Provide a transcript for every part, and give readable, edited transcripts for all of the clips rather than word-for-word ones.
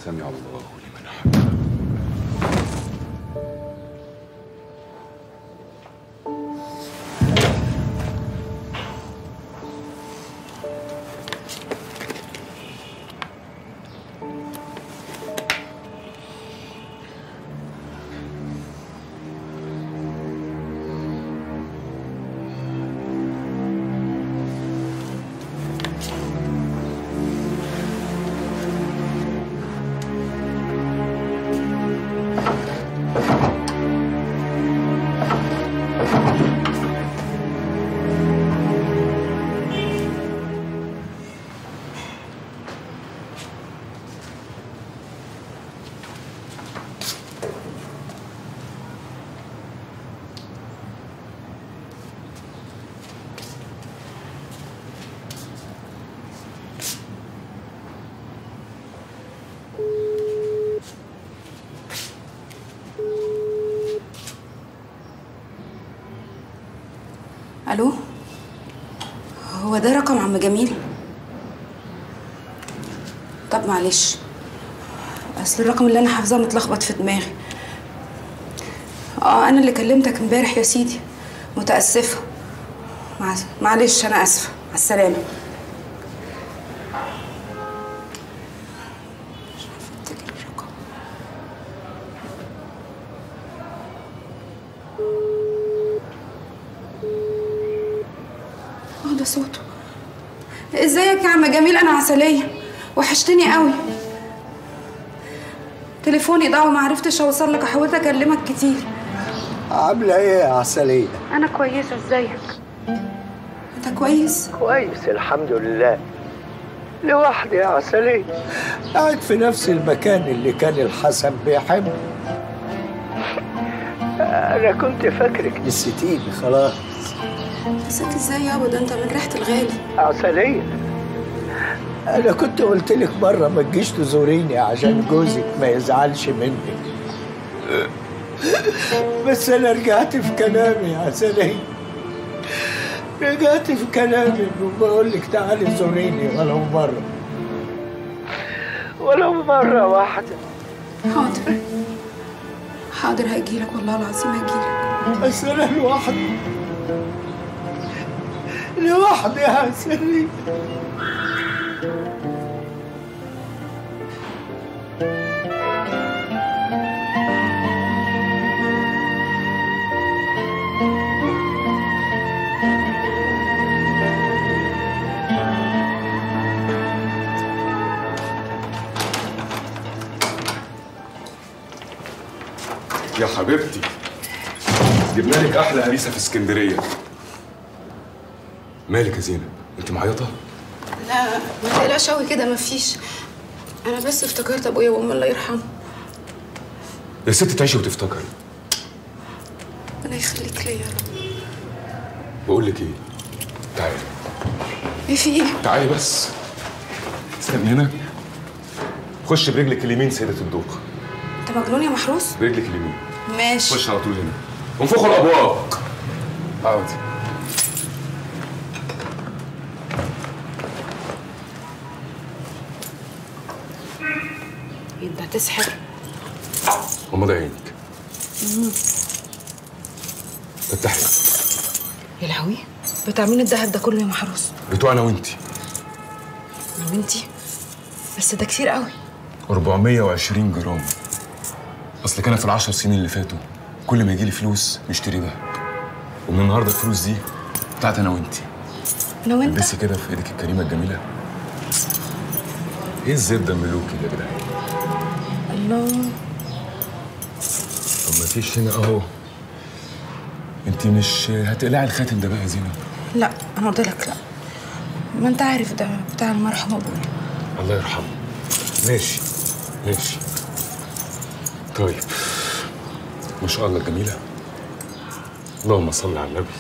سمع الله لمن حمده. الو، هو ده رقم عم جميل؟ طب معلش، اصل الرقم اللي انا حافظاه متلخبط في دماغي. انا اللي كلمتك امبارح يا سيدي، متاسفه. معلش انا اسفه. على السلامه. مش عارفه افتكر الرقم. ده صوته. ازيك يا عم جميل؟ انا عسليه، وحشتني قوي. تليفوني ضاع وما عرفتش اوصل لك، حاولت اكلمك كتير. عامله ايه يا عسليه؟ انا كويسه، ازيك؟ انت كويس؟ كويس الحمد لله. لوحدي يا عسليه، قاعد في نفس المكان اللي كان الحسن بيحبه. انا كنت فاكرك نسيتيني خلاص. نسيت ازاي يابا؟ ده انت من ريحه الغالي. عسليه، انا كنت قلت لك مره ما تجيش تزوريني عشان جوزك ما يزعلش مني، بس انا رجعت في كلامي يا عسليه. رجعت في كلامي وبقول لك تعالي زوريني ولو مره واحده. حاضر حاضر، هجيلك والله العظيم هجيلك. بس انا لوحدي يا عسليه. يا حبيبتي، جبنا لك احلى هريسه في اسكندريه. مالك يا زينب؟ انت معيطه؟ لا ما تقلقش قوي كده، مفيش. انا بس افتكرت ابويا وامي الله يرحمه. يا ست تعيشي وتفتكري. ربنا يخليك ليا يا رب. بقول لك ايه، تعالي. ايه في ايه؟ تعالي بس. استني هنا. خش برجلك اليمين سيدة الدوق. انت مجنون يا محروس؟ برجلك اليمين. ماشي. خش على طول هنا وانفخوا الابواب. اقعدي. انت هتسحر؟ غمضي عينك. فتحي. يا لهوي، بتاع مين الدهب ده كله يا محروس؟ بتوعنا وانتي. انا وانتي؟ بس ده كتير قوي. 420 جرام. اصل كان في ال10 سنين اللي فاتوا كل ما يجي لي فلوس نشتري دهب، ومن النهارده الفلوس دي بتاعت انا وانتي. انا وانت؟ البسي كده في ايدك الكريمه الجميله. ايه الزبده الملوكي ده يا جدعان؟ الله. طب ما فيش هنا اهو. انت مش هتقلعي الخاتم ده بقى يا زينب؟ لا انا قلت لك لا. ما انت عارف ده بتاع المرحوم ابويا. الله يرحمه. ماشي ماشي. طيب، ما شاء الله جميله. اللهم صل على النبي.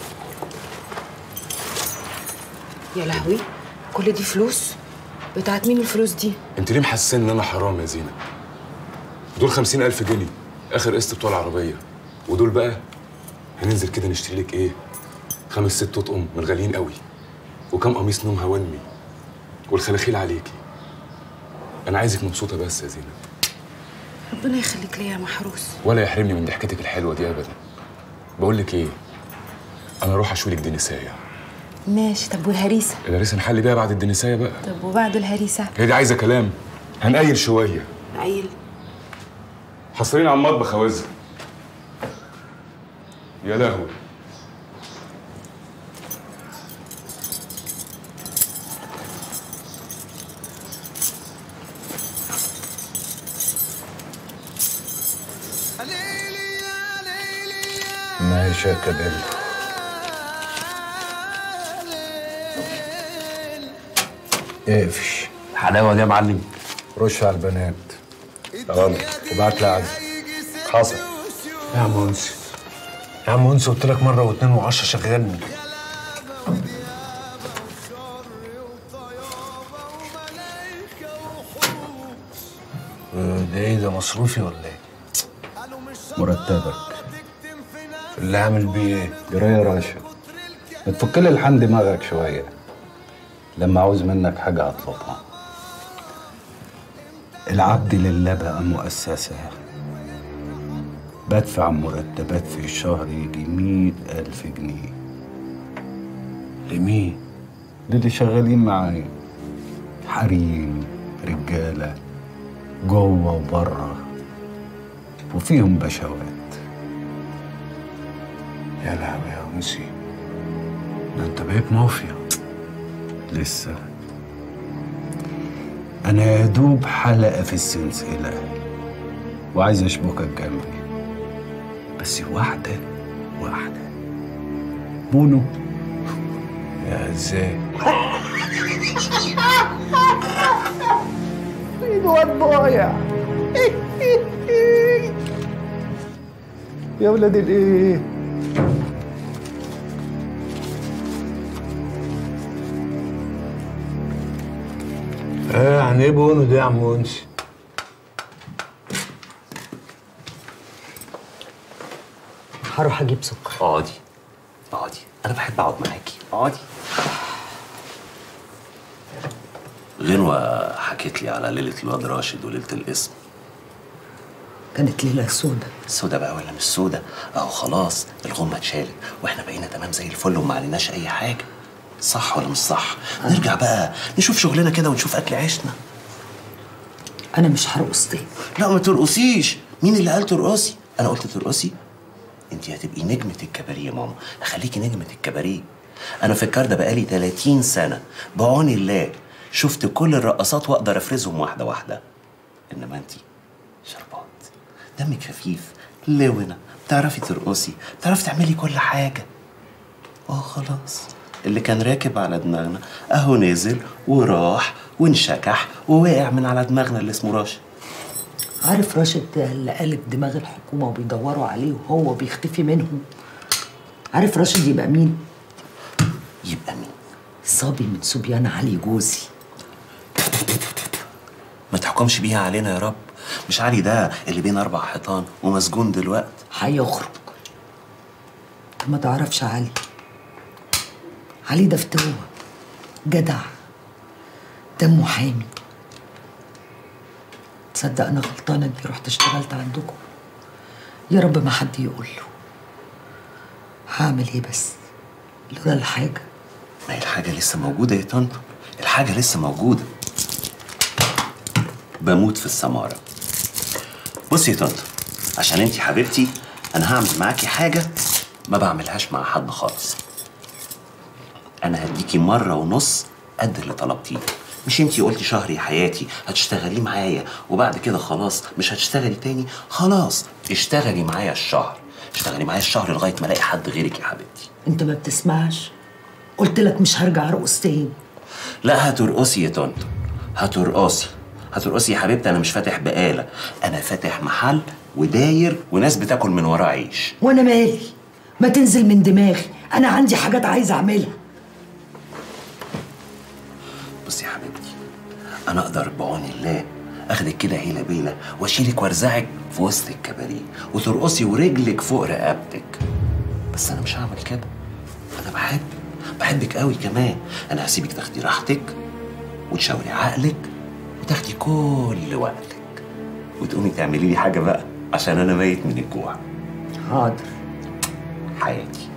يا لهوي، كل دي فلوس؟ بتاعت مين الفلوس دي؟ انت ليه محسن ان انا حرام يا زينب؟ دول 50,000 جنيه اخر قسط بتوع العربيه، ودول بقى هننزل كده نشتري لك ايه؟ 5 6 اطقم من غاليين قوي، وكم قميص نوم هوانمي، والخلاخيل عليكي. انا عايزك مبسوطه بس يا زينب. ربنا يخليك ليا يا محروس. ولا يحرمني من ضحكتك الحلوه دي ابدا. بقول لك ايه، انا اروح اشوي لك دنسايه. ماشي. طب والهريسه؟ الهريسه نحل بيها بعد الدنسايه بقى. طب وبعد الهريسه؟ هي دي عايزه كلام. هنقيل شويه. عيل. حصرين على المطبخ يا وزة. يا لهوي. ماشي يا كبير. اقفش. الحلاوه دي يا معلم. رش على البنات. غلط. وبعت لي عزل. حصل. يا عم انس، يا عم انس، قلت لك مره واثنين وعشرة شغلني. ده ايه ده، مصروفي ولا ايه؟ مرتبك. اللي عامل بيه ايه؟ جرايه يا راشد. ما تفك لي لحن دماغك شويه. لما عاوز منك حاجه هطلبها. العبد لله بقى مؤسسه. بدفع مرتبات في الشهر يجي 100,000 جنيه. لمين؟ للي شغالين معايا. حريم، رجاله، جوه وبره، وفيهم بشوات. يا لهوي يا انسي، ده انت بقيت مافيا. لسه. انا يا دوب حلقه في السلسله وعايز اشبكك جنبي، بس واحده واحده. بونو. يا ازاي؟ الواد ضايع. يا ولاد الايه. يعني ايه بونو ده يا عم انسي؟ هروح اجيب سكر. اقعدي اقعدي، انا بحب اقعد معاكي. اقعدي. غنوة حكيت لي على ليلة الواد راشد وليلة القسم. كانت ليله سودة. سودة بقى ولا مش سودة؟ اهو خلاص الغمة اتشالت واحنا بقينا تمام زي الفل وما عليناش اي حاجة. صح ولا مش صح؟ نرجع بقى نشوف شغلنا كده ونشوف اكل عيشنا. انا مش هرقص تاني. لا ما ترقصيش. مين اللي قال ترقصي؟ انا قلت ترقصي؟ انت هتبقي نجمة الكباريه يا ماما، هخليكي نجمة الكباريه. انا في الكار بقالي 30 سنة بعون الله، شفت كل الرقصات واقدر افرزهم واحدة واحدة. انما انت شربات، دمك خفيف، لونة، بتعرفي ترقصي، بتعرفي تعملي كل حاجة. خلاص اللي كان راكب على دماغنا اهو نزل وراح وانشكح ووقع من على دماغنا اللي اسمه راشد. عارف راشد ده اللي قالب دماغ الحكومه وبيدوروا عليه وهو بيختفي منهم؟ عارف راشد يبقى مين؟ يبقى مين؟ صبي من صبيان علي جوزي. ما تحكمش بيها علينا يا رب. مش علي ده اللي بين 4 حيطان ومسجون دلوقتي؟ هيخرج. ما تعرفش علي. علي ده فتوه جدع، ده محامي. تصدق انا غلطانه اني رحت اشتغلت عندكم. يا رب ما حد يقول له. هعمل ايه بس لولا الحاجه؟ ما هي الحاجه لسه موجوده يا طنط، الحاجه لسه موجوده. بموت في السماره. بصي يا طنط، عشان انتي حبيبتي انا هعمل معاكي حاجه ما بعملهاش مع حد خالص. انا هديكي 1.5 مرة قد اللي طلبتيه. مش انتي قلتي شهري حياتي هتشتغليه معايا وبعد كده خلاص مش هتشتغلي تاني؟ خلاص اشتغلي معايا الشهر، اشتغلي معايا الشهر لغايه ما الاقي حد غيرك يا حبيبتي. انت ما بتسمعش؟ قلت لك مش هرجع ارقص تاني. لا هترقصي يا طنط، هترقصي هترقصي يا حبيبتي. انا مش فاتح بقاله، انا فاتح محل وداير وناس بتاكل من وراه عيش. وانا مالي؟ ما تنزل من دماغي، انا عندي حاجات عايزه اعملها. بصي يا حبيبتي، انا اقدر بعون الله اخدك كده هيله بيله واشيلك وارزعك في وسط الكباريه وترقصي ورجلك فوق رقبتك. بس انا مش هعمل كده. انا بحبك قوي كمان. انا هسيبك تاخدي راحتك وتشاوري عقلك وتاخدي كل وقتك وتقومي تعملي لي حاجه بقى عشان انا ميت من الجوع. حاضر. حياتي.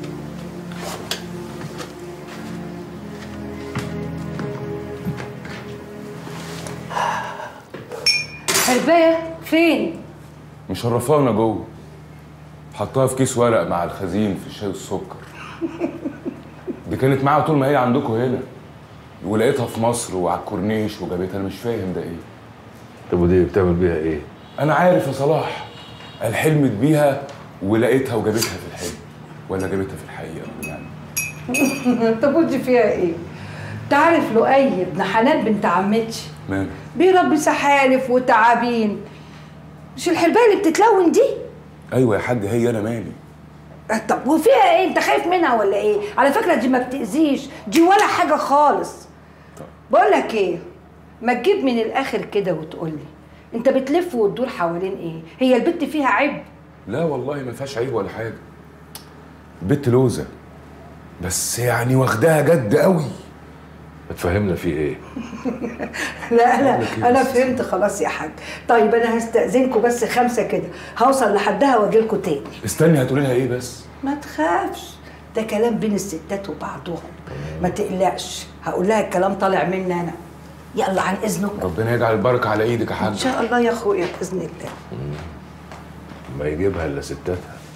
حرباية فين؟ مشرفانا جوه، حطها في كيس ورق مع الخزين في الشاي والسكر. دي كانت معاها طول ما هي عندكم هنا، ولقيتها في مصر وعلى الكورنيش وجابتها. انا مش فاهم ده ايه. طب ودي بتعمل بيها ايه؟ انا عارف يا صلاح، قال حلمت بيها ولقيتها وجابتها في الحلم، ولا جابتها في الحقيقه يعني. طب ودي فيها ايه؟ تعرف لؤي ابن حنان بنت عمتي ماله؟ بيربي سحالف وتعابين. مش الحرباية اللي بتتلون دي؟ ايوه يا حاج، هي انا مالي. طب وفيها ايه؟ انت خايف منها ولا ايه؟ على فكرة دي ما بتأذيش، دي ولا حاجة خالص. بقول لك ايه؟ ما تجيب من الاخر كده وتقول لي انت بتلف وتدور حوالين ايه؟ هي البت فيها عيب؟ لا والله ما فيهاش عيب ولا حاجه. بنت لوزه، بس يعني واخداها جد قوي. هتفهمنا في ايه؟ لا انا فهمت خلاص يا حاج. طيب انا هستأذنكم بس 5 كده، هوصل لحدها واجي لكم تاني. استني، هتقولي لها ايه بس؟ ما تخافش، ده كلام بين الستات وبعضهم، ما تقلقش. هقول لها الكلام طالع مني انا. يلا عن اذنكم. ربنا يجعل البركه على ايدك يا حاج. ان شاء الله يا اخويا باذن الله. ما يجيبها الا ستاتها.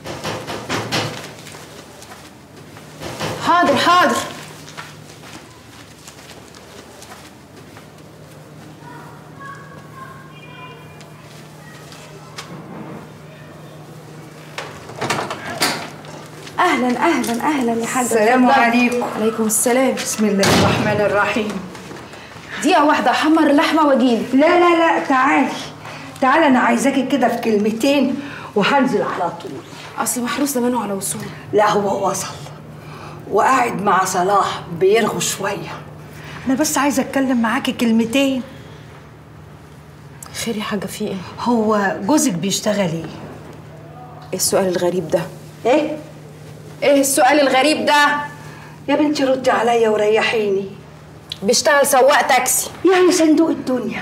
حاضر حاضر. اهلا اهلا اهلا يا حاجه. السلام عليكم. عليكم السلام. بسم الله الرحمن الرحيم. دقيقه واحده احمر اللحمه واجيلك. لا تعالي تعالي، انا عايزاكي كده في كلمتين وهنزل على طول. اصل محروس زمانه على وصول. لا هو وصل وقاعد مع صلاح بيرغوا شويه. انا بس عايزه اتكلم معاكي كلمتين. خير يا حاجه، في ايه؟ هو جوزك بيشتغل ايه؟ ايه السؤال الغريب ده؟ ايه السؤال الغريب ده؟ يا بنتي ردي عليا وريحيني. بيشتغل سواق تاكسي. يعني صندوق الدنيا،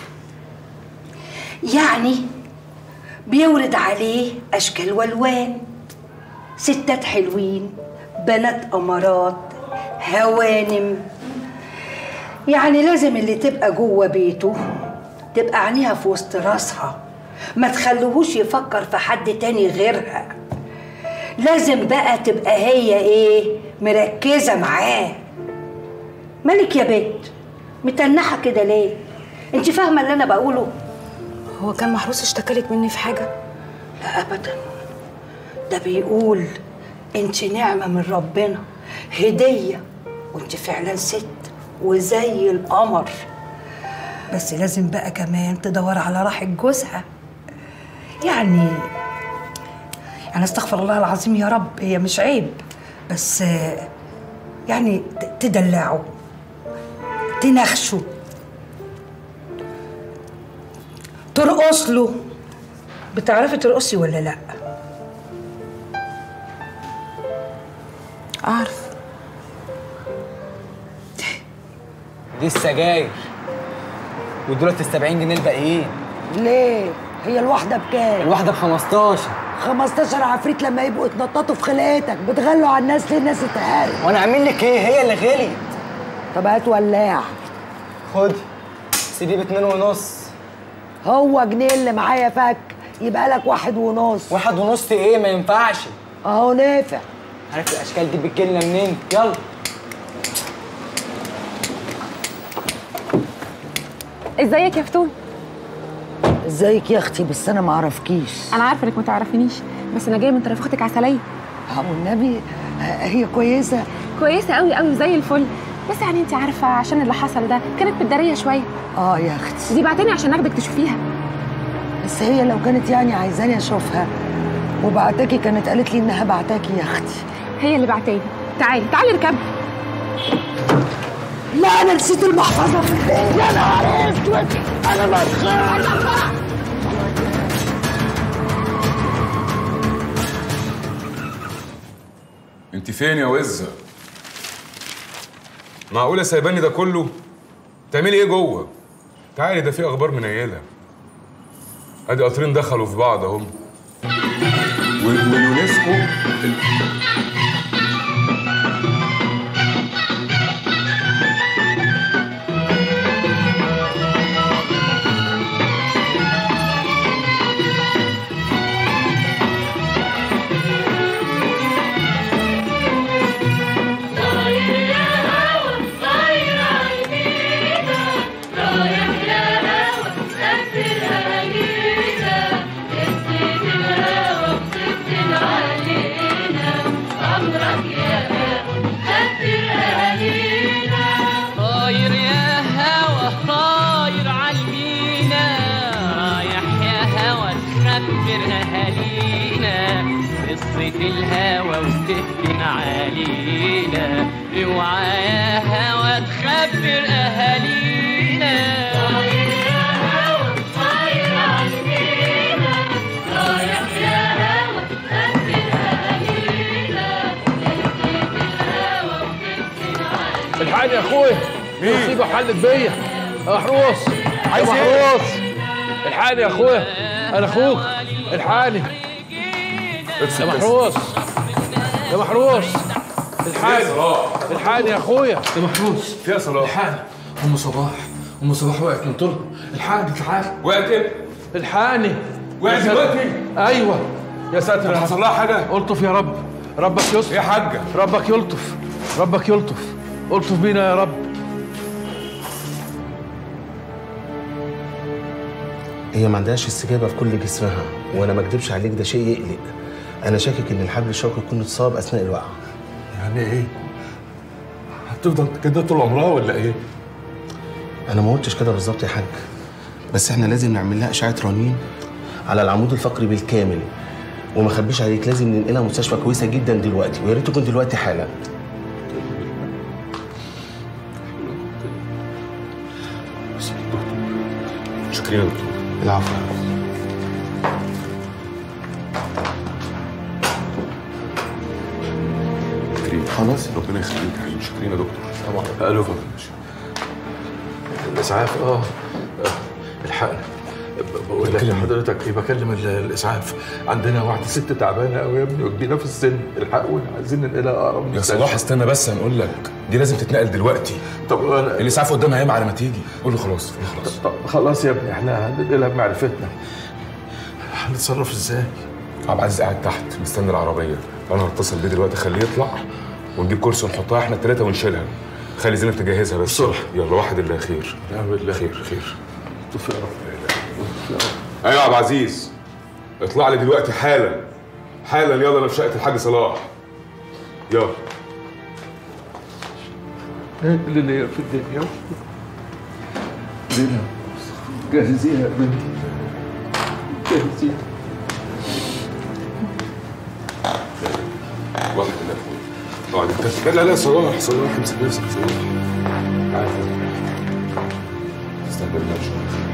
يعني بيورد عليه اشكال والوان، ستات حلوين، بنات امارات، هوانم. يعني لازم اللي تبقى جوه بيته تبقى عينيها في وسط راسها، ما تخلوهوش يفكر في حد تاني غيرها. لازم بقى تبقى هي ايه، مركزه معاه. مالك يا بنت متنحه كده ليه؟ انت فاهمه اللي انا بقوله؟ هو كان محروس اشتكالك مني في حاجه؟ لا ابدا، ده بيقول انت نعمه من ربنا، هديه، وانت فعلا ست وزي القمر. بس لازم بقى كمان تدور على راحه جوزها. يعني استغفر الله العظيم يا رب، هي مش عيب، بس يعني تدلعه، تنخشه، ترقص له. بتعرفي ترقصي ولا لا؟ اعرف. دي السجاير ودولت ال70 جنيه الباقيين. ليه؟ هي الواحدة بكام؟ الواحدة ب15. 15 عفريت لما يبقوا اتنططوا في خلقتك، بتغلوا على الناس ليه؟ الناس اتهالت. وانا اعمل لك ايه؟ هي اللي غليت. طب هات ولاع. خدي سيدي ب2.5. هو جنيه اللي معايا فك، يبقى لك 1.5. 1.5 ايه؟ ما ينفعش. اهو نافع. عارف الاشكال دي بتجيلنا منين؟ يلا. ازيك يا فتون؟ ازيك يا اختي؟ بس انا ما اعرفكيش. انا عارفه انك ما تعرفينيش، بس انا جايه من طرف اختك عسليه. والنبي هي كويسه؟ كويسه قوي قوي زي الفل، بس يعني انت عارفه عشان اللي حصل ده كانت متداريه شويه. يا اختي دي بعتني عشان اخدك تشوفيها. بس هي لو كانت يعني عايزاني اشوفها وبعتاكي كانت قالت لي انها بعتاكي يا اختي. هي اللي بعتاني. تعالي اركبي. لا انا نسيت المحفظه في البيت. يا نهار اسود، انا مسخره. انت فين يا وزه؟ معقوله سايباني ده كله؟ تعملي ايه جوه؟ تعالي ده في اخبار منيله. ادي قطرين دخلوا في بعض اهم. واليونسكو الهوى وتفتن علينا، اوعى يا هوى تخبر اهالينا. طاير يا هوى طاير علينا، رايح يا هوى تخبر اهالينا، تفتن الهوى وتفتن علينا. الحقني يا اخويا، مين؟ مصيبه حلت بيا يا محروس. عايز يا ايه؟ محروس الحقني يا اخويا، انا اخوك، الحقني يا محروس، يا محروس الحقني يا اخويا يا محروس. فيها صلاح. الحقني ام صباح وقعت من طول. الحقني تعال. وقعت ايه؟ الحقني. وقعت دلوقتي؟ ايوه يا ساتر. حصل لها حاجه؟ الطف يا رب، ربك يلطف يا حاجه، ربك يلطف، ربك يلطف، الطف بينا يا رب. هي ما عندهاش استجابه في كل جسمها، وانا ما اكدبش عليك ده شيء يقلق. انا شاكك ان الحبل الشوكي يكون اتصاب اثناء الوقعه. يعني ايه؟ هتفضل كده طول عمرها ولا ايه؟ انا ما قلتش كده بالظبط يا حاج، بس احنا لازم نعمل لها اشعه رنين على العمود الفقري بالكامل، وما اخبيش عليك لازم ننقلها مستشفى كويسه جدا دلوقتي، ويا ريت تكون دلوقتي حالا. شكرا يا دكتور. العفو. كريم خلاص ربنا يخليك يا حبيبي. شكرا يا دكتور. طبعا. الو الاسعاف. الحقني. بقول لك حضرتك ايه، بكلم الاسعاف. عندنا واحده ست تعبانه قوي يا ابني وكبيره في السن، الحقونا عايزين ننقلها اقرب مستشفى. يا صلاح استنى بس، هنقول لك دي لازم تتنقل دلوقتي. طب انا الاسعاف قدامها ياما على ما تيجي. قول له خلاص. خلاص. طب خلاص يا ابني، احنا هننقلها بمعرفتنا. هنتصرف ازاي؟ عبد العزيز قاعد تحت مستني العربيه، انا هتصل بيه دلوقتي اخليه يطلع ونجيب كرسي ونحطها احنا الثلاثه ونشيلها. خلي زينب تجهزها بس. بسرعه. يلا واحد الله خير. نعم بالله. خير خير. طف يا رب. ايوه يا عبد العزيز، اطلع لي دلوقتي حالا حالا. يلا انا في شقه الحاج صلاح. يلا. اللي ليا في الدنيا زينب، جهزيها يا بنتي، جهزيها. واحد الله اقعد انت. لا لا صلاح صلاح، امسك نفسك صلاح. عارف استنى بالله ان شاء الله.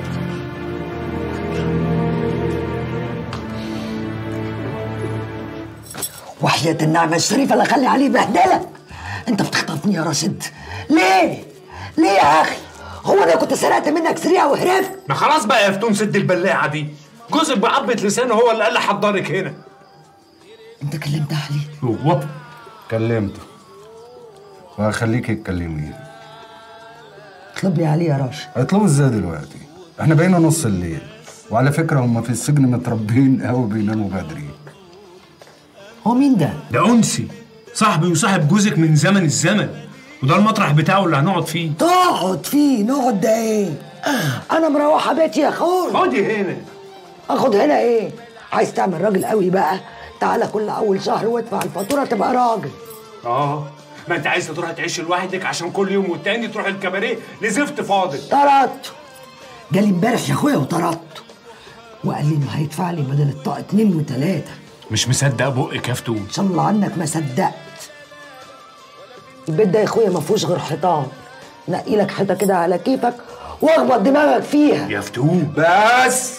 وحياة النعمة الشريفة اللي خلي عليه بهدلة. انت بتخطفني يا راشد ليه؟ ليه يا اخي؟ هو انا كنت سرقت منك سريعة وهرفت؟ ما خلاص بقى يا فتون سد البلاعة دي، جوزك بعضمة لسانه هو اللي قال لي حضرك هنا. انت كلمت عليه؟ هو كلمته وهخليكي تكلميه. اطلب لي عليه يا راشد. هيطلبوا ازاي دلوقتي؟ احنا بقينا نص الليل، وعلى فكرة هم في السجن متربيين قوي بيناموا بدري. هو مين ده؟ ده أنسي، صاحبي وصاحب جوزك من زمن الزمن، وده المطرح بتاعه اللي هنقعد فيه. تقعد فيه؟ نقعد ده ايه؟ انا مروحة بيتي يا اخوي. خدي هنا. اخد هنا ايه؟ عايز تعمل راجل قوي بقى؟ تعالى كل اول شهر وادفع الفاتورة تبقى راجل. ما انت عايز تروح تعيش لوحدك عشان كل يوم والتاني تروح الكباريه لزفت فاضل. طردته. جالي امبارح يا اخويا وطردته، وقال لي انه هيدفع لي بدل الطاقة 2 و3. مش مصدق بقك يا فتون. ان شاء الله عنك ما صدقت. البيت ده يا اخويا ما فيهوش غير حيطان، نقي لك حيطه كده على كيفك واخبط دماغك فيها يا فتون. بس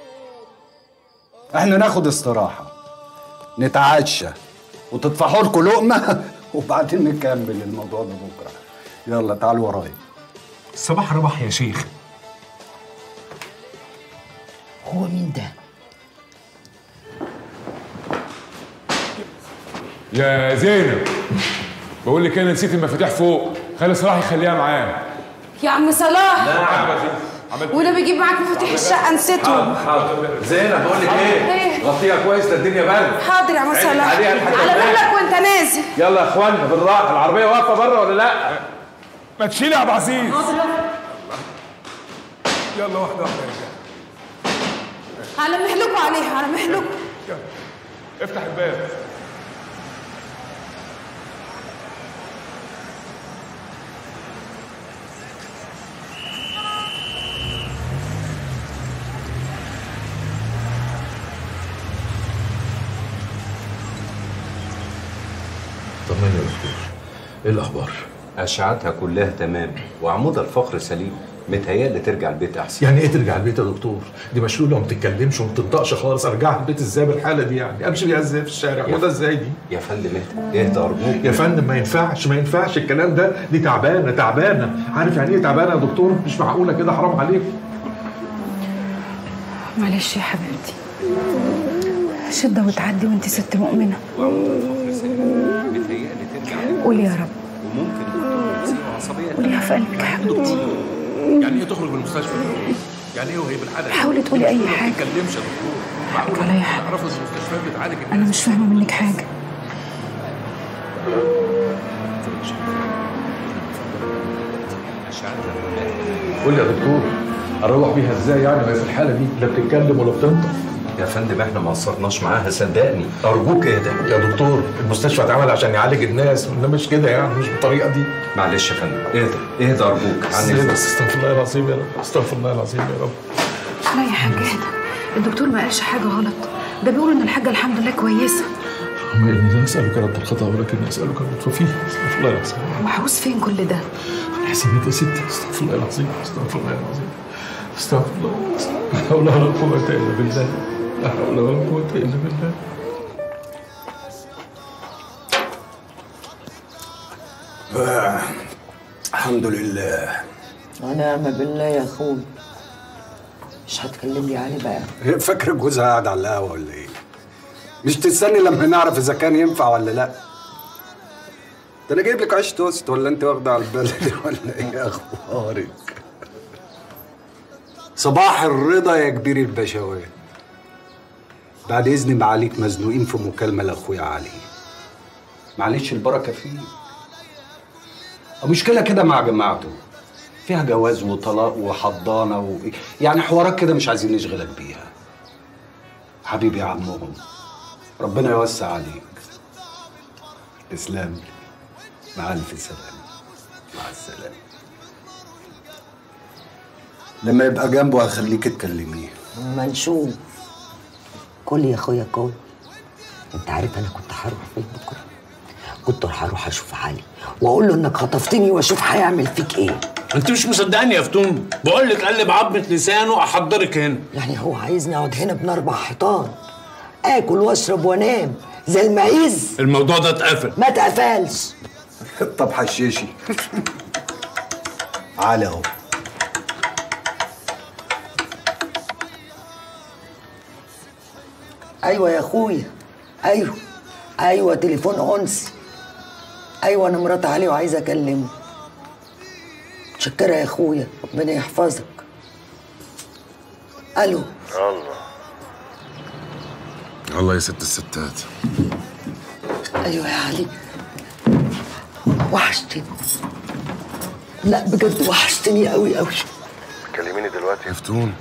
احنا ناخد استراحة، نتعشى وتطفحوا لكم لقمة وبعدين نكمل الموضوع ده بكرة. يلا تعالوا ورايا. الصباح ربح يا شيخ. هو مين ده؟ يا زينب، بقول لك انا نسيت المفاتيح فوق، خلي صلاح يخليها معاه. يا عم صلاح. نعم. وانا بجيب معاك مفاتيح الشقه نسيتهم. حاضر. زينب بقول لك ايه؟ غطيها كويس ده الدنيا برد. حاضر يا عم صلاح، على بالك وانت نازل. يلا يا اخوانا بالراحه، العربيه واقفه بره ولا لا؟ ما تشيل يا عبد العزيز. يلا واحده واحده يا رجاله. على مهلكوا عليها، على مهلكوا. افتح الباب. طمني يا دكتور، ايه الاخبار؟ اشعتها كلها تمام وعمود الفقر سليم، متهيألي ترجع البيت احسن. يعني ايه ترجع البيت يا دكتور؟ دي مشلوله وما بتتكلمش وما بتنطقش خالص، ارجعها البيت ازاي بالحاله دي؟ يعني امشي بيها ازاي في الشارع؟ وده ازاي دي؟ يا فندم اهدى ارجوك. يا فندم ما ينفعش الكلام ده، دي تعبانه، عارف يعني ايه تعبانه يا دكتور؟ مش معقوله كده، حرام عليكم. معلش يا حبيبتي، شدة وتعدي وانت ست مؤمنة. قولي يا رب. قوليها في قلبك يا حبيبتي. يعني ايه تخرج من المستشفى؟ يعني ايه وهي بالحاله دي؟ حاولي تقولي اي حاجة. ما تتكلمش يا دكتور. حقك عليا يا حبيبتي. تعرفوا المستشفيات بتعالج الناس. انا مش فاهمة منك حاجة. قول لي يا دكتور، اروح بيها ازاي يعني وهي في الحاله دي؟ لا بتتكلم ولا بتنطق. يا فندم احنا ما قصرناش معاها صدقني، ارجوك اهدى. يا دكتور المستشفى اتعمل عشان يعالج الناس، انما مش كده يعني، مش بالطريقه دي. معلش يا فندم اهدى ارجوك. استغفر الله العظيم يا رب، استغفر الله العظيم يا رب. لا يا حاج اهدى، الدكتور ما قالش حاجة غلط، ده بيقول ان الحاجة الحمد لله كويسة. اللهم اني لا اسالك رد الخطا ولكن اسالك اللطف فيه. استغفر الله العظيم. وحوس فين كل ده؟ حسيبك يا ستي، استغفر الله العظيم، استغفر الله العظيم، استغفر الله. لا حول ولا قوة الا بالله، لا حول ولا قوة الا بالله. الحمد لله. ونعم بالله يا اخوي. مش هتكلم لي عليه بقى؟ فاكر جوزها قاعد على القهوه ولا ايه؟ مش تستني لما نعرف اذا كان ينفع ولا لا؟ ده انا جايب لك عيش توست، ولا انت واخده على البلد ولا ايه اخبارك؟ صباح الرضا يا كبير البشوات. بعد اذن معاليك مزنوقين في مكالمه لاخويا علي. معلش البركه فيه. مشكله كده مع جماعته، فيها جواز وطلاق وحضانه يعني حوارات كده مش عايزين نشغلك بيها. حبيبي يا عمهم، ربنا يوسع عليك. تسلم لي. مع الف سلامه. مع السلامه. لما يبقى جنبه هخليك تكلميه. ما نشوف. كل يا اخويا كل. انت عارف انا كنت هروح فين بكره؟ كنت هروح اشوف علي واقول له انك خطفتني واشوف هيعمل فيك ايه. انت مش مصدقاني يا فتون؟ بقول لك قلب عظمه لسانه احضرك هنا. يعني هو عايزني اقعد هنا بين 4 حيطان اكل واشرب وانام زي المعيز؟ الموضوع ده اتقفل. ما اتقفلش. طب حشيشي. على اهو. ايوه يا اخويا، ايوه تليفون انسي. ايوه انا مرات علي وعايزه اكلمه. متشكره يا اخويا، ربنا يحفظك. الو. الله يا ست الستات. ايوه يا علي، وحشتني. لا بجد وحشتني قوي قوي. كلميني دلوقتي يا فتون.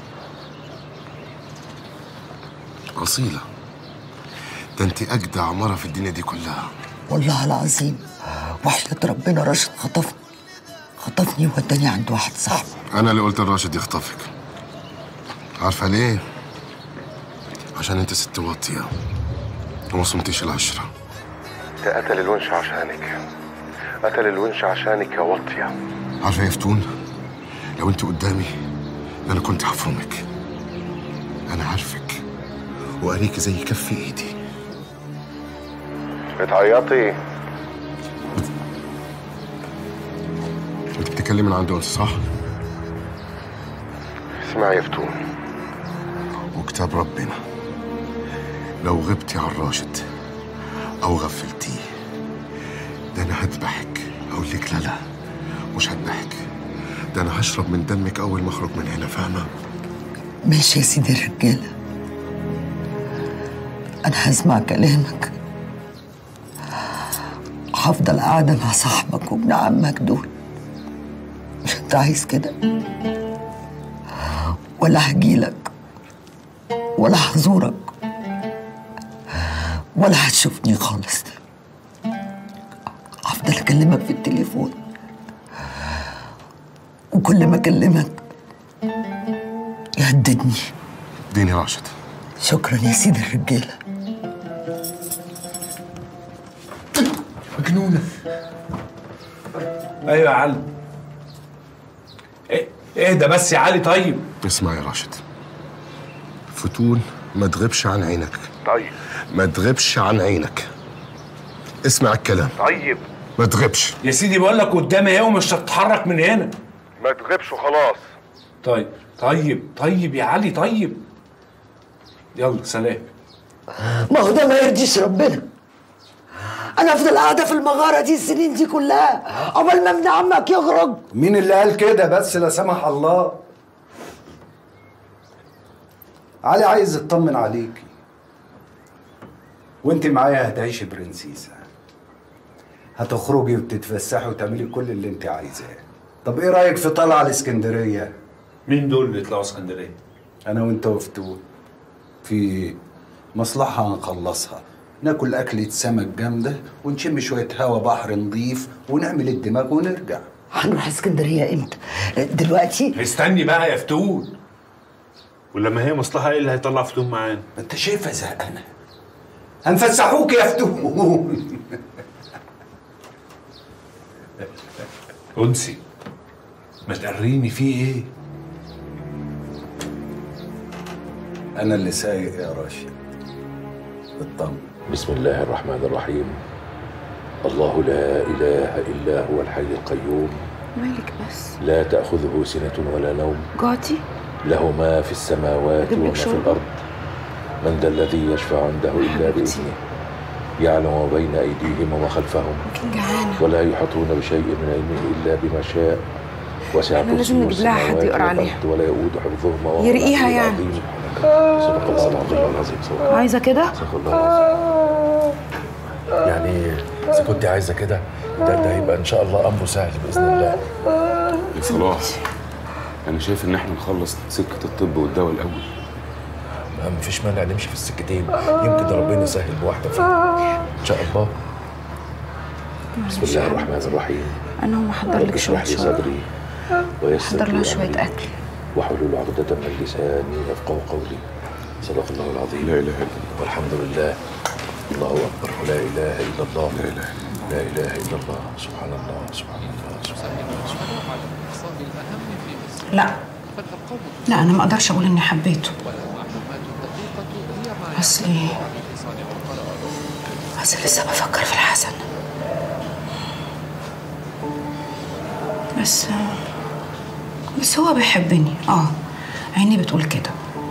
أصيلة، ده انت أجدع مرة في الدنيا دي كلها. والله العظيم وحياة ربنا راشد خطفني ووداني عند واحد صاحبي. أنا اللي قلت لراشد يخطفك. عارفة ليه؟ عشان انت ست واطية وما صمتيش العشرة. ده قتل الونش عشانك، قتل الونش عشانك يا واطية. عارفة يا فتون، لو انت قدامي ده أنا كنت هفرمك. أنا عارفك وأريك زي كف إيدي. بتعيطي؟ انت بتتكلمي من عند أنس صح؟ اسمعي يا فتون، وكتاب ربنا لو غبتي عن راشد او غفلتيه ده انا هذبحك. اقول لك لا مش هذبحك، ده انا هشرب من دمك اول ما اخرج من هنا، فاهمه؟ ماشي يا سيدي الرجاله، انا هسمع كلامك، هفضل قاعده مع صاحبك وابن عمك دول. مش انت عايز كده؟ ولا هجيلك ولا هزورك ولا هتشوفني خالص. هفضل اكلمك في التليفون، وكل ما اكلمك يهددني. اديني راشد. شكرا يا سيدي الرجاله. مجنونه. ايوه يا علي. اهدى بس يا علي. طيب اسمع يا راشد، فتون ما تغيبش عن عينك. طيب ما تغيبش عن عينك. اسمع الكلام. طيب ما تغيبش يا سيدي، بقول لك قدامي اهي ومش هتتحرك من هنا. ما تغيبش وخلاص. طيب يا علي. طيب يلا سلام. ما هو ده ما يرضيش ربنا. انا افضل قاعده في المغاره دي السنين دي كلها قبل ما ابن عمك يخرج. مين اللي قال كده بس لا سمح الله؟ علي عايز يطمن عليكي، وانت معايا هتعيشي برنسيسه، هتخرجي وتتفسحي وتعملي كل اللي انت عايزاه. طب ايه رايك في طلعه الاسكندريه؟ مين دول اللي يطلعوا اسكندريه؟ انا وانت وفتون في مصلحه هنخلصها، ناكل اكله سمك جامده ونشم شويه هوا بحر نضيف ونعمل الدماغ ونرجع. هنروح اسكندريه امتى؟ دلوقتي؟ استني بقى يا فتون. ولما هي مصلحه ايه اللي هيطلع فتون معانا؟ ما انت شايفها زهقانه. هنفسحوك يا فتون. انسي، ما تقريني فيه ايه؟ انا اللي سايق يا راشد، اطمن. بسم الله الرحمن الرحيم. الله لا اله الا هو الحي القيوم. مالك بس؟ لا تاخذه سنه ولا نوم. جعتي؟ له ما في السماوات وما في الارض. من ذا الذي يشفع عنده الا باذنه. يعلم ما بين ايديهم وما خلفهم. ولا يحيطون بشيء من علمه الا بما شاء. وسع كرسيه السماوات والارض ولا يؤود حفظهما وهو يرقيها يعني. صدق الله العظيم. عايزه كده؟ صدق الله العظيم. يعني اذا كنت عايزه كده ده هيبقى ان شاء الله امره سهل باذن الله. يا صلاح، انا شايف ان احنا نخلص سكه الطب والدواء الاول. ما فيش مانع نمشي في السكتين، يمكن ربنا يسهل بواحده فيهم ان شاء الله. بسم الله الرحمن الرحيم. انا هقوم احضر لك شويه اشرح لي صدري ويسر احضر لها لي شويه أمري اكل. واحلل عقدة من لساني يفقهوا قولي. صدق الله العظيم. لا اله الا الله والحمد لله. الله اكبر ولا اله الا الله. لا اله الا الله. سبحان الله سبحان الله سبحان الله سبحان الله. لا انا ما اقدرش اقول اني حبيته. اصلي لسه بفكر في الحسن. بس هو بيحبني. عيني بتقول كده.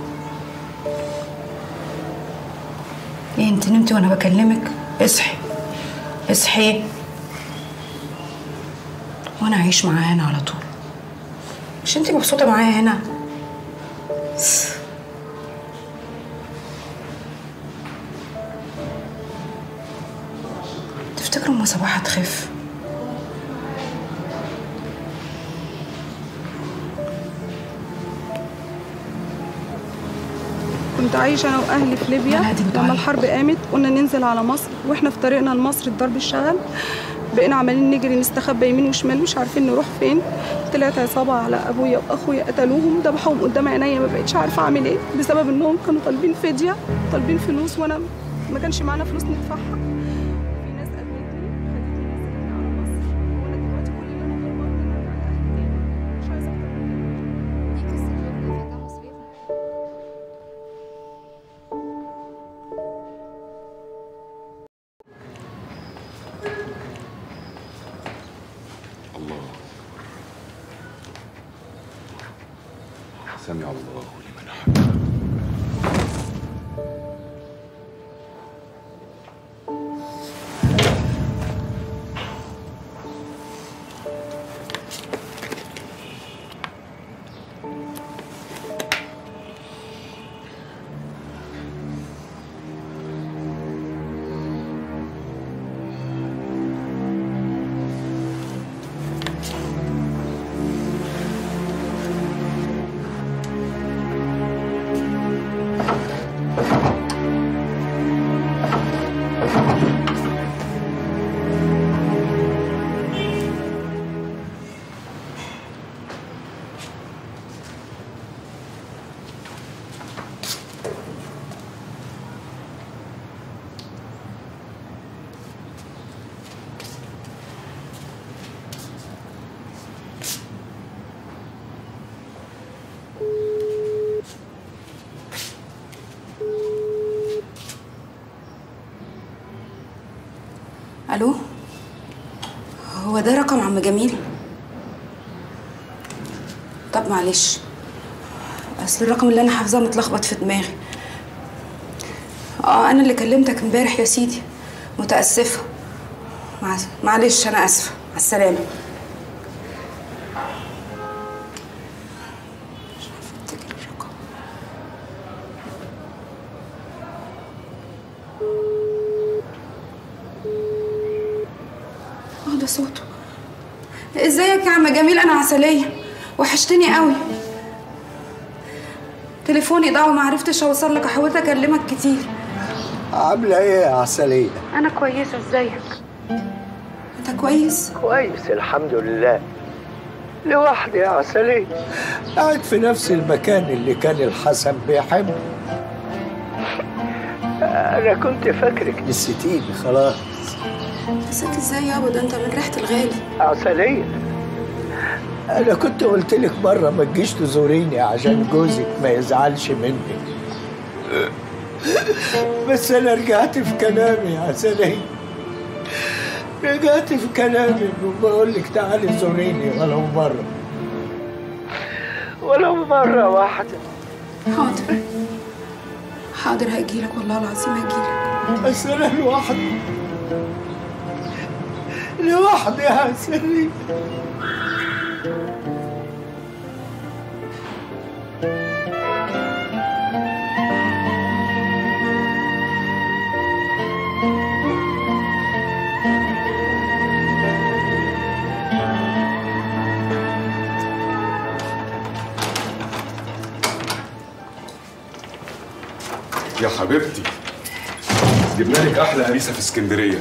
ايه انت نمتي وانا بكلمك؟ اصحي وانا اعيش معاه هنا على طول. مش انت مبسوطه معايا هنا؟ تفتكروا اما صباح هتخف؟ كنت عايشة أنا وأهلي في ليبيا. لما الحرب قامت قلنا ننزل على مصر، وإحنا في طريقنا لمصر الضرب اشتغل، بقينا عمالين نجري نستخبى يمين وشمال مش عارفين نروح فين. طلعت عصابة على أبويا وأخويا قتلوهم، ذبحوهم قدام عينيا، ما بقتش عارفة أعمل إيه بسبب إنهم كانوا طالبين فدية، طالبين فلوس، وأنا ما كانش معانا فلوس ندفعها. سمع الله لمن حمده. الو، هو ده رقم عم جميل؟ طب معلش، اصل الرقم اللي انا حافظاه متلخبط في دماغي. انا اللي كلمتك امبارح يا سيدي، متاسفه. معلش انا اسفه، مع السلامه. مش عارفه افتكر الرقم. ده صوته. ازيك يا عم جميل؟ انا عسليه، وحشتني قوي. تليفوني ضاع وما عرفتش اوصل لك، حاولت اكلمك كتير. عامله ايه يا عسليه؟ انا كويسه، ازيك؟ انت كويس؟ كويس الحمد لله. لوحدي يا عسليه، قاعد في نفس المكان اللي كان الحسن بيحبه. انا كنت فاكرك نسيتيني خلاص. نسيت ازاي يابا؟ ده انت من ريحه الغالي. عسليه، انا كنت قلت لك مره ما تجيش تزوريني عشان جوزك ما يزعلش مني، بس انا رجعت في كلامي يا عسليه، رجعت في كلامي وبقول لك تعالي زوريني ولو مره، ولو مره واحده. حاضر حاضر، هجيلك والله العظيم هجيلك. بس انا لوحدي، لوحدي يا عسليه. يا حبيبتي، جبنا لك احلى هريسه في اسكندريه.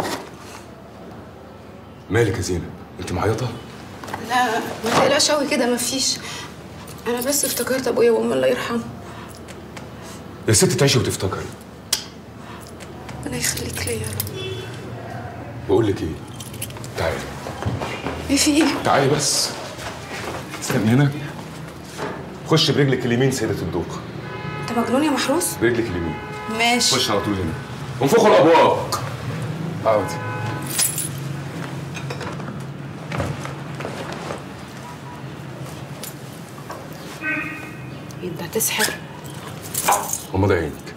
مالك يا زينب؟ انت معيطه؟ لا ما تقلقش قوي كده، مفيش. انا بس افتكرت ابويا وامي الله يرحمه. يا ست تعيشي وتفتكري. ربنا يخليك ليا يا رب. بقول لك ايه، تعالي. ايه في ايه؟ تعالي بس، استني هنا. خش برجلك اليمين سيدة الدوق. انت مجنون يا محروس؟ برجلك اليمين. ماشي. خش على طول هنا وانفخوا الابواب. اقعدي. انت هتسحر. غمضي عينك.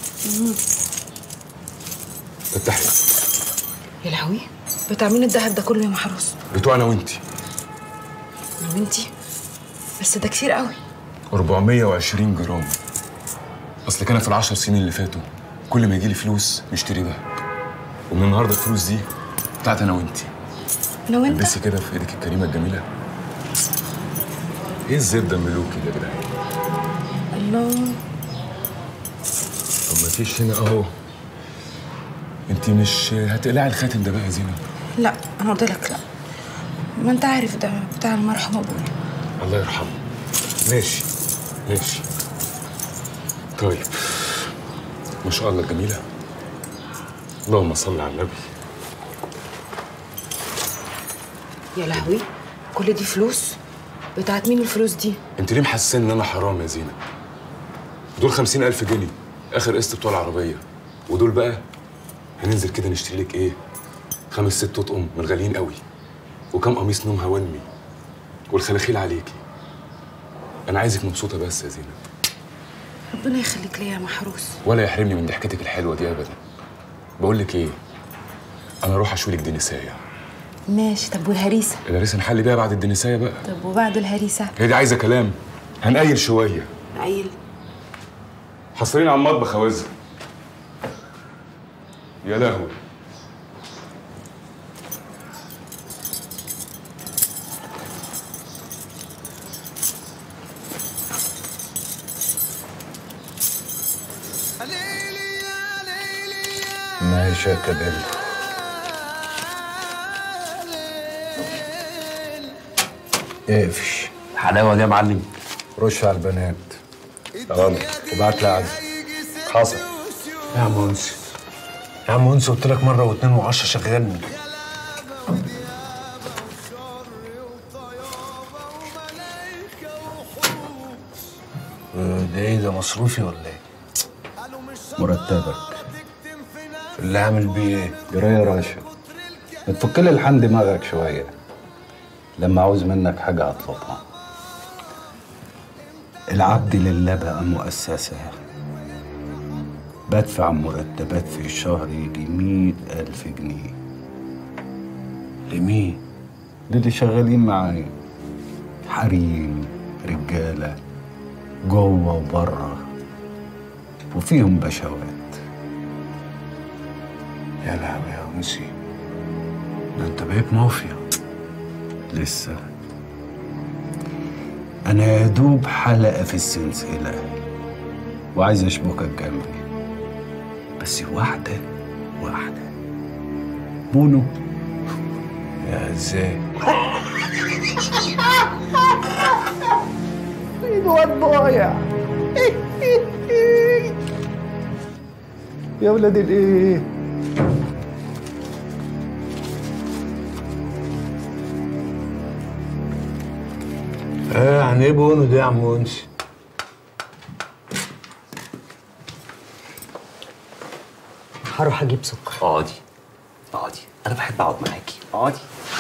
فتحي. يا لهوي، بتاع مين الدهب ده كله يا محروس؟ بتوع انا وانتي. انا وانتي؟ بس ده كتير قوي. 420 جرام. اصل كان في ال10 سنين اللي فاتوا كل ما يجيلي فلوس نشتري دهب، ومن النهارده الفلوس دي بتاعت انا وانتي. انا وانت؟ البسي كده في ايدك الكريمه الجميله. ايه الزبده الملوكي ده يا جدعان؟ الله. طب ما فيش هنا اهو. انت مش هتقلعي الخاتم ده بقى يا زينب؟ لا انا قلت لك لا، ما انت عارف ده بتاع المرحوم ابويا. الله يرحمه. ماشي ماشي. طيب، ما شاء الله جميله. اللهم صل على النبي. يا لهوي، كل دي فلوس؟ بتاعت مين الفلوس دي؟ انت ليه محسسين ان انا حرام يا زينب؟ دول 50,000 جنيه اخر قسط بتوع العربيه، ودول بقى هننزل كده نشتري لك ايه؟ 5 6 اطقم من غاليين قوي، وكم قميص نوم هوانمي، والخلاخيل عليكي. انا عايزك مبسوطه بس يا زينب. ربنا يخليك ليا يا محروس. ولا يحرمني من ضحكتك الحلوه دي ابدا. بقول لك ايه، انا اروح اشوي لك دنسايه. ماشي. طب والهريسه؟ الهريسه نحل بيها بعد الدنسايه بقى. طب وبعد الهريسه؟ هي دي عايزه كلام. هنقيل شويه. نقيل؟ حصرين على المطبخ يا وزة. يا لهوي. ماشي يا كبير. اقفش. حلاوه دي يا معلم. رش على البنات. يلا وبعت لي عزم. حصل. يا عم انس، يا عم انس، قلت لك مره واثنين وعشرة شغلني. ده ايه ده، مصروفي ولا ايه؟ مرتبك اللي عامل بيه ايه؟ جرايه راشا. تفك لي الحن دماغك شويه. لما عاوز منك حاجه هطلبها. العبد لله بقى مؤسسه، بدفع مرتبات في الشهر يجي 100,000 جنيه. لمين؟ للي شغالين معايا، حريم، رجاله، جوه وبره، وفيهم بشوات. يا لهوي يا أنسي، ده انت بقيت مافيا. لسه انا يا دوب حلقه في السلسله وعايز اشبكك جنبي، بس واحده واحده. بونو يا ازاي؟ الواد ضايع. يا ولاد الايه؟ يعني ايه بونو ده يا عم انسي؟ هروح اجيب سكر. اقعدي اقعدي، انا بحب اقعد معاكي. اقعدي.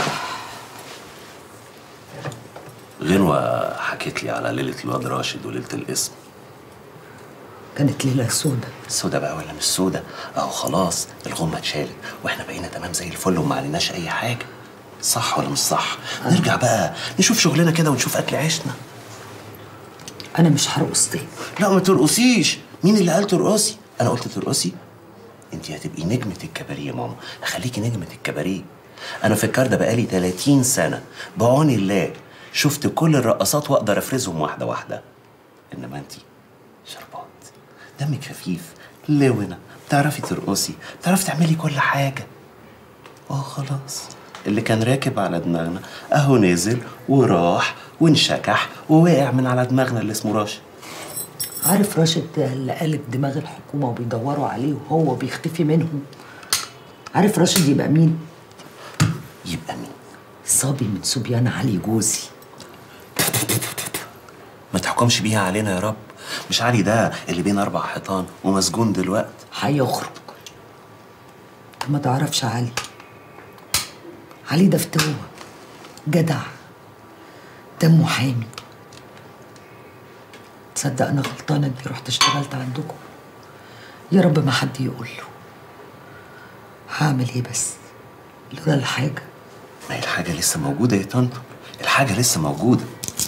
غنوة حكيت لي على ليلة الواد راشد وليلة القسم. كانت ليلة سودة. سودة بقى ولا مش سودة؟ اهو خلاص الغمة اتشالت واحنا بقينا تمام زي الفل وما عليناش اي حاجة. صح ولا مش صح؟ نرجع بقى نشوف شغلنا كده ونشوف اكل عيشنا. انا مش هرقص تاني. لا ما ترقصيش. مين اللي قال ترقصي؟ انا قلت ترقصي؟ انت هتبقي نجمة الكباريه يا ماما، هخليكي نجمة الكباريه. انا في الكار ده بقالي 30 سنة بعون الله، شفت كل الرقصات واقدر افرزهم واحدة واحدة. انما انت شربات، دمك خفيف، لونة، بتعرفي ترقصي، بتعرفي تعملي كل حاجة. خلاص اللي كان راكب على دماغنا اهو نزل وراح وانشكح ووقع من على دماغنا اللي اسمه راشد. عارف راشد اللي قالب دماغ الحكومة وبيدوروا عليه وهو بيختفي منهم؟ عارف راشد يبقى مين؟ يبقى مين؟ صبي من صبيان علي جوزي. ما تحكمش بيها علينا يا رب. مش علي ده اللي بين 4 حيطان ومسجون دلوقتي؟ هيخرج. ما تعرفش علي. علي ده فتوة، جدع، دمه حامي. تصدق انا غلطانه اني رحت اشتغلت عندكم. يا رب ما حد يقول له. هعمل ايه بس لولا الحاجه؟ ما هي الحاجه لسه موجوده يا طنط، الحاجه لسه موجوده.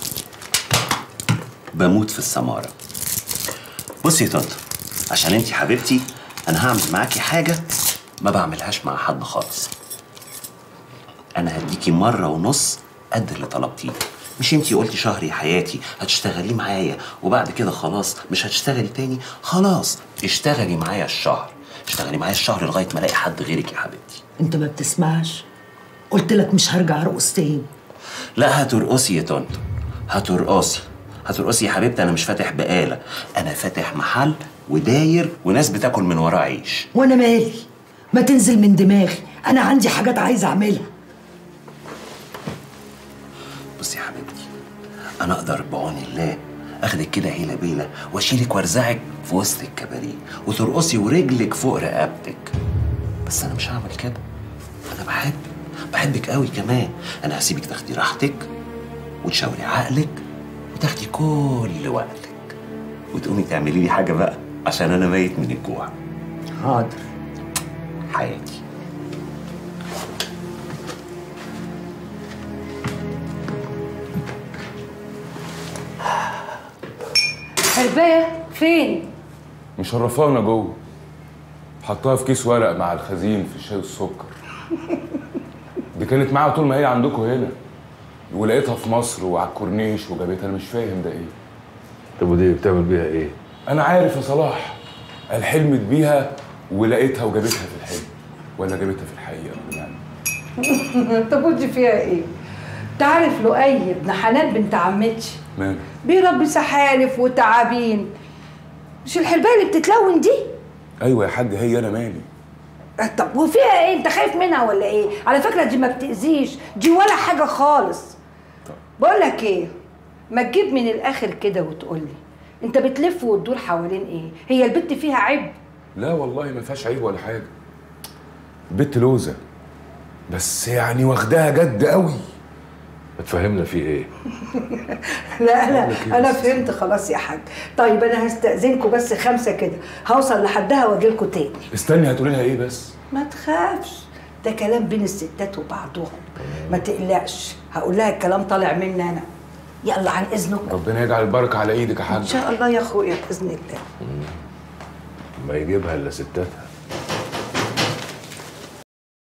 بموت في السماره. بصي يا طنط، عشان انتي حبيبتي انا هعمل معاكي حاجه ما بعملهاش مع حد خالص. انا هديكي 1.5 مرة قد اللي طلبتيه. مش انتي قلتي شهري حياتي هتشتغلي معايا وبعد كده خلاص مش هتشتغلي تاني؟ خلاص اشتغلي معايا الشهر، اشتغلي معايا الشهر لغايه ما الاقي حد غيرك يا حبيبتي. انت ما بتسمعش؟ قلت لك مش هرجع ارقص تاني. لا هترقصي يا طنط، هترقصي يا حبيبتي. انا مش فاتح بقاله، انا فاتح محل وداير وناس بتاكل من وراه عيش. وانا مالي؟ ما تنزل من دماغي، انا عندي حاجات عايزه اعملها. بصي يا حبيبتي، انا اقدر بعون الله اخدك كده هيله بيله واشيلك وارزعك في وسط الكباريه وترقصي ورجلك فوق رقبتك. بس انا مش هعمل كده. انا بحبك قوي كمان. انا هسيبك تاخدي راحتك وتشاوري عقلك وتاخدي كل وقتك وتقومي تعملي لي حاجه بقى عشان انا ميت من الجوع. حاضر حياتي. حرباية فين؟ مشرفانا جوه، حطها في كيس ورق مع الخزين في الشاي والسكر. دي كانت معاها طول ما هي عندكم هنا، ولقيتها في مصر وعلى الكورنيش وجابتها. انا مش فاهم ده ايه. طب ودي بتعمل بيها ايه؟ انا عارف يا صلاح، قال حلمت بيها ولقيتها وجابتها في الحلم، ولا جابتها في الحقيقه يعني. طب ودي فيها ايه؟ تعرف لؤي ابن حنان بنت عمتي ماله؟ بيربي سحالف وتعابين. مش الحربايه اللي بتتلون دي؟ ايوه يا حاج، هي انا مالي. طب وفيها ايه؟ انت خايف منها ولا ايه؟ على فكره دي ما بتاذيش، دي ولا حاجه خالص. بقول لك ايه، ما تجيب من الاخر كده وتقول لي انت بتلف وتدور حوالين ايه؟ هي البت فيها عيب؟ لا والله ما فيهاش عيب ولا حاجه. البت لوزه بس يعني واخداها جد قوي. ما تفهمنا في ايه؟ لا انا فهمت خلاص يا حاج. طيب انا هستأذنكم بس 5 كده، هوصل لحدها واجي لكم تاني. استني هتقولي لها ايه بس؟ ما تخافش، ده كلام بين الستات وبعضهم، ما تقلقش، هقول لها الكلام طالع مني انا. يلا عن اذنكم. ربنا يجعل البركه على ايدك يا حاج. ان شاء الله يا اخويا باذن الله. ما يجيبها الا ستاتها.